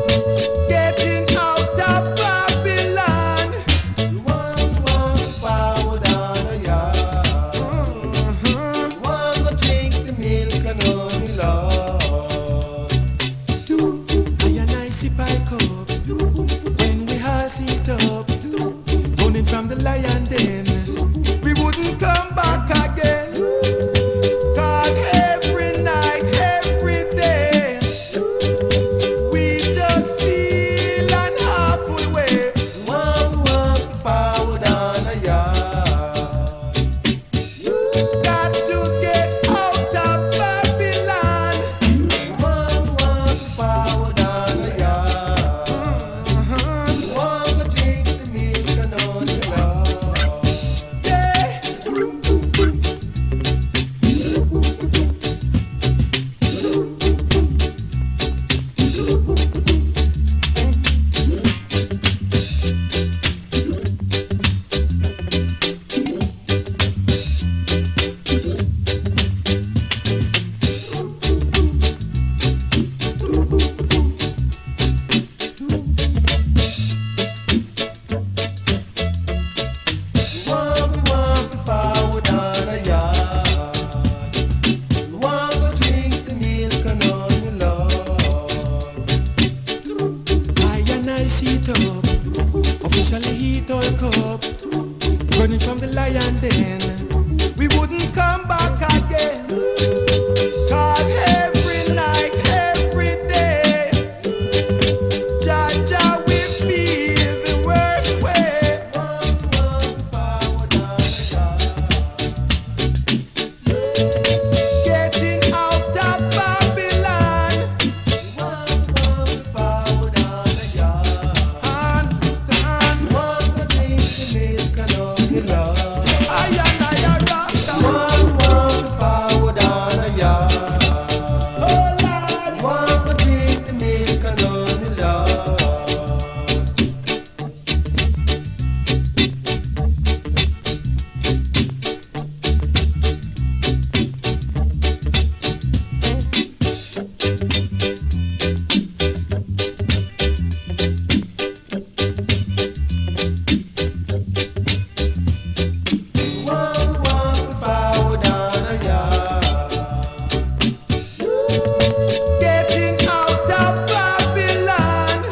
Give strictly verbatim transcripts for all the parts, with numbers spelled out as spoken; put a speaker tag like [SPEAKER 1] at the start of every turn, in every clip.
[SPEAKER 1] Getting out of Babylon.
[SPEAKER 2] The one want forward on a yard.
[SPEAKER 1] Uh-huh.
[SPEAKER 2] The one go drink the milk and honey, Lord.
[SPEAKER 1] I and I sip I cup when we all sit up, running from the lion den. We wouldn't come back again. Cause every night, every day, we just feel an awful way.
[SPEAKER 2] The one want forward on a yard.
[SPEAKER 1] Got to get out of Babylon.
[SPEAKER 2] The one want forward on a yard.
[SPEAKER 1] Uh-huh.
[SPEAKER 2] The one go drink the milk and honey, Lord.
[SPEAKER 1] Yeah.
[SPEAKER 2] The one we want forward on a yard. The one go drink the milk and honey, Lord.
[SPEAKER 1] I and I sit up, officially heat all cup, running from the lion den. We wouldn't come back again. Cause every night, every day, Jaja, we feel the worst way.
[SPEAKER 2] One want forward on a yard.
[SPEAKER 1] Getting out of Babylon.
[SPEAKER 2] The one want forward on a yard.
[SPEAKER 1] Understand?
[SPEAKER 2] The one go drink the milk and honey, Lord.
[SPEAKER 1] I and I are
[SPEAKER 2] The
[SPEAKER 1] Rasta.
[SPEAKER 2] one want forward on a yard.
[SPEAKER 1] Oh
[SPEAKER 2] The
[SPEAKER 1] Lord.
[SPEAKER 2] one go drink the milk and honey, Lord. The one want forward on a yard.
[SPEAKER 1] Getting out of Babylon.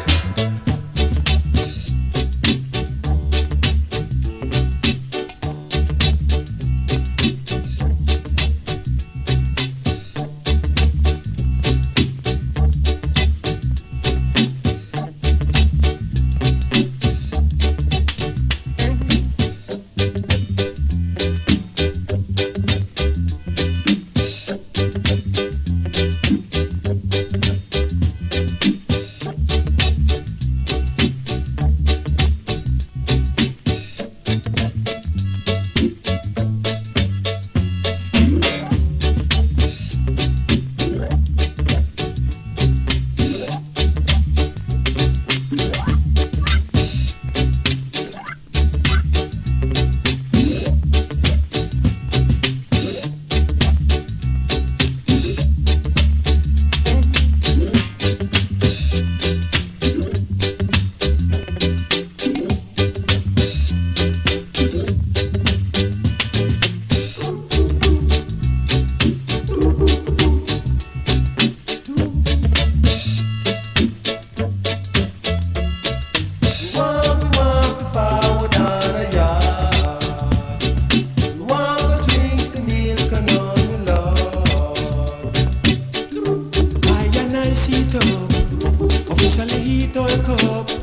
[SPEAKER 2] The one we want forward on a yard. The one go drink the milk and honey, Lord.
[SPEAKER 1] I and I sit up, officially heat all cup,